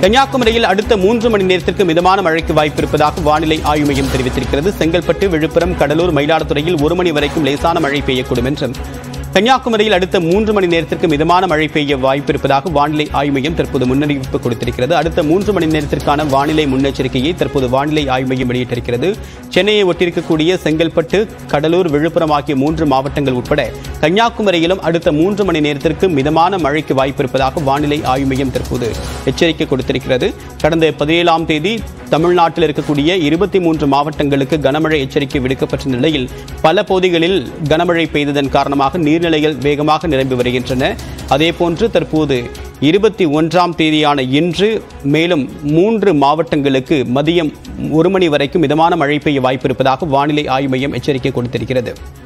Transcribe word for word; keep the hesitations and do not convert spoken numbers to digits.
கன்னியாகுமரியில் அடுத்த மூன்று மணி நேரத்திற்கு மிதமான மழைக்கு வாய்ப்பு இருப்பதாக வானிலை ஆய்வு மையம் தெரிவித்திருக்கிறது. செங்கல்பட்டு, விழுப்புரம், கடலூர், மயிலாடுதுறையில் ஒரு மணி வரைக்கும் லேசான மழை பெய்யக்கூடும் என்றும், கன்னியாகுமரியில் அடுத்த மூன்று மணி நேரத்திற்கு மிதமான மழை பெய்ய வாய்ப்பு இருப்பதாக வானிலை ஆய்வு மையம் தற்போது முன்னறிவிப்பு கொடுத்திருக்கிறது. அடுத்த மூன்று மணி நேரத்திற்கான வானிலை முன்னெச்சரிக்கையை தற்போது வானிலை ஆய்வு மையம் வெளியிட்டிருக்கிறது. சென்னையை ஒட்டியிருக்கக்கூடிய செங்கல்பட்டு, கடலூர், விழுப்புரம் ஆகிய மூன்று மாவட்டங்கள் உட்பட கன்னியாகுமரியிலும் அடுத்த மூன்று மணி நேரத்திற்கு மிதமான மழைக்கு வாய்ப்பு இருப்பதாக வானிலை ஆய்வு மையம் தற்போது எச்சரிக்கை கொடுத்திருக்கிறது. கடந்த பதினேழாம் தேதி தமிழ்நாட்டில் இருக்கக்கூடிய இருபத்தி மூன்று மாவட்டங்களுக்கு கனமழை எச்சரிக்கை விடுக்கப்பட்ட நிலையில் பல பகுதிகளில் கனமழை பெய்ததன் காரணமாக நீர்நிலைகள் வேகமாக நிரம்பி வருகின்றன. அதேபோன்று தற்போது இருபத்தி ஒன்றாம் தேதியான இன்று மேலும் மூன்று மாவட்டங்களுக்கு மதியம் ஒரு மணி வரைக்கும் மிதமான மழை பெய்ய வாய்ப்பு இருப்பதாக வானிலை ஆய்வு மையம் எச்சரிக்கை கொடுத்திருக்கிறது.